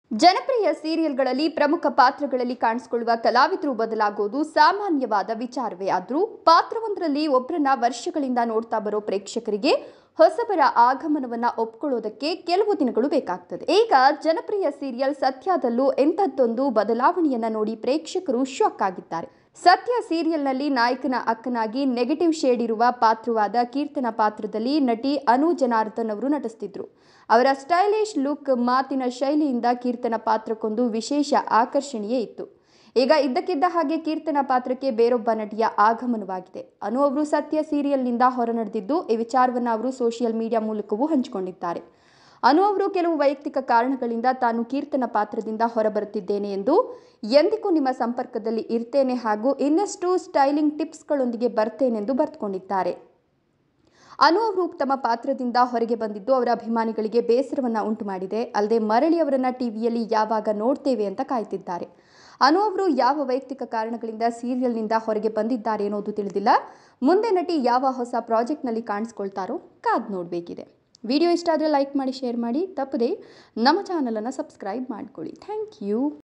ಜನಪ್ರಿಯ ಸೀರಿಯಲ್ಗಳಲ್ಲಿ ಪ್ರಮುಖ ಪಾತ್ರಗಳಲ್ಲಿ ಕಾಣಿಸಿಕೊಳ್ಳುವ ಕಲಾವಿದರು ಬದಲಾಗುವುದು ಸಾಮಾನ್ಯವಾದ ವಿಚಾರವೇ ಆದರೂ ಪಾತ್ರವೊಂದರಲ್ಲಿ ಒಬ್ಬರನ್ನ ವರ್ಷಗಳಿಂದ ನೋಡ್ತಾ ಬರೋ ಪ್ರೇಕ್ಷಕರಿಗೆ ಹೊಸಬರ ಆಗಮನವನ್ನ ಒಪ್ಪಿಕೊಳ್ಳೋದಕ್ಕೆ ಕೆಲವು ದಿನಗಳು ಬೇಕಾಗ್ತದೆ. ಈಗ ಜನಪ್ರಿಯ ಸೀರಿಯಲ್ ಸತ್ಯದಲ್ಲೂ ಎಂಥದ್ದೊಂದು ಬದಲಾವಣೆಯನ್ನ ನೋಡಿ ಪ್ರೇಕ್ಷಕರು ಶಾಕ್ ಆಗಿದ್ದಾರೆ. ಸತ್ಯ ಸೀರಿಯಲ್ನಲ್ಲಿ ನಾಯಕನ ಅಕ್ಕನಾಗಿ ನೆಗೆಟಿವ್ ಶೇಡ್ ಇರುವ ಪಾತ್ರವಾದ ಕೀರ್ತನ ಪಾತ್ರದಲ್ಲಿ ನಟಿ ಅನು ಜನಾರ್ದನ್ ಅವರು ನಟಿಸುತ್ತಿದ್ರು. ಅವರ ಸ್ಟೈಲಿಶ್ ಲುಕ್, ಮಾತಿನ ಶೈಲಿಯಿಂದ ಕೀರ್ತನ ಪಾತ್ರಕ್ಕೊಂದು ವಿಶೇಷ ಆಕರ್ಷಣೆಯೇ ಇತ್ತು. ಈಗ ಇದ್ದಕ್ಕಿದ್ದ ಹಾಗೆ ಕೀರ್ತನ ಪಾತ್ರಕ್ಕೆ ಬೇರೊಬ್ಬ ನಟಿಯ ಆಗಮನವಾಗಿದೆ. ಅನು ಅವರು ಸತ್ಯ ಸೀರಿಯಲ್ನಿಂದ ಹೊರನಡೆದಿದ್ದು ಈ ವಿಚಾರವನ್ನು ಅವರು ಸೋಷಿಯಲ್ ಮೀಡಿಯಾ ಮೂಲಕವೂ ಹಂಚಿಕೊಂಡಿದ್ದಾರೆ. ಅನು ಅವರು ಕೆಲವು ವೈಯಕ್ತಿಕ ಕಾರಣಗಳಿಂದ ತಾನು ಕೀರ್ತನ ಪಾತ್ರದಿಂದ ಹೊರಬರುತ್ತಿದ್ದೇನೆ ಎಂದು, ಎಂದಿಗೂ ನಿಮ್ಮ ಸಂಪರ್ಕದಲ್ಲಿ ಇರ್ತೇನೆ ಹಾಗೂ ಇನ್ನಷ್ಟು ಸ್ಟೈಲಿಂಗ್ ಟಿಪ್ಸ್ಗಳೊಂದಿಗೆ ಬರ್ತೇನೆಂದು ಬರೆದುಕೊಂಡಿದ್ದಾರೆ. ಅನು ಅವರು ತಮ್ಮ ಪಾತ್ರದಿಂದ ಹೊರಗೆ ಬಂದಿದ್ದು ಅವರ ಅಭಿಮಾನಿಗಳಿಗೆ ಬೇಸರವನ್ನ ಉಂಟು ಮಾಡಿದೆ. ಅಲ್ಲದೆ ಮರಳಿ ಅವರನ್ನ ಟಿವಿಯಲ್ಲಿ ಯಾವಾಗ ನೋಡ್ತೇವೆ ಅಂತ ಕಾಯ್ತಿದ್ದಾರೆ. ಅನು ಅವರು ಯಾವ ವೈಯಕ್ತಿಕ ಕಾರಣಗಳಿಂದ ಸೀರಿಯಲ್ನಿಂದ ಹೊರಗೆ ಬಂದಿದ್ದಾರೆ ಅನ್ನೋದು ತಿಳಿದಿಲ್ಲ. ಮುಂದೆ ನಟಿ ಯಾವ ಹೊಸ ಪ್ರಾಜೆಕ್ಟ್ನಲ್ಲಿ ಕಾಣಿಸ್ಕೊಳ್ತಾರೋ ಕಾದು ನೋಡಬೇಕಿದೆ. ವಿಡಿಯೋ ಇಷ್ಟ ಆದರೆ ಲೈಕ್ ಮಾಡಿ, ಶೇರ್ ಮಾಡಿ, ತಪ್ಪದೆ ನಮ್ಮ ಚಾನಲನ್ನು ಸಬ್ಸ್ಕ್ರೈಬ್ ಮಾಡ್ಕೊಳ್ಳಿ. Thank you.